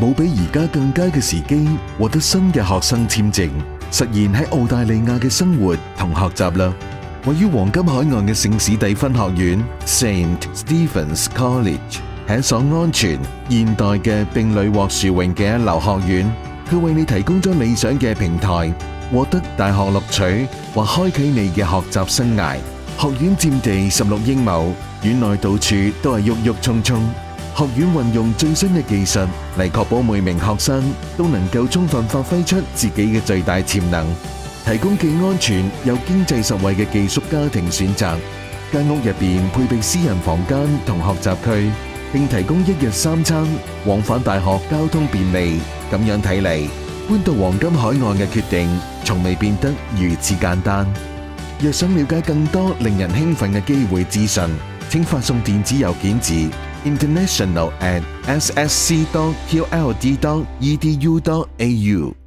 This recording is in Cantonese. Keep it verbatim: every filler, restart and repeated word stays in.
冇比而家更加嘅時機獲得新嘅學生簽證，實現喺澳大利亞嘅生活同學習啦。位於黃金海岸嘅聖史蒂芬學院 （Saint Stephen's College） 係一所安全、現代嘅並屢獲殊榮嘅一流學院。佢為你提供咗理想嘅平台，獲得大學錄取或開啟你嘅學習生涯。學院佔地十六英畝，院內到處都係鬱鬱蔥蔥。學院運用最新嘅技術嚟確保每名學生都能夠充分發揮出自己嘅最大潛能，提供既安全又經濟實惠嘅寄宿家庭選擇。間屋入邊配備私人房間同學習區，並提供一日三餐，往返大學交通便利。咁樣睇嚟，搬到黃金海岸嘅決定從未變得如此簡單。若想了解更多令人興奮嘅機會資訊，請發送電子郵件至 international at s s c dot q l d dot e d u dot a u。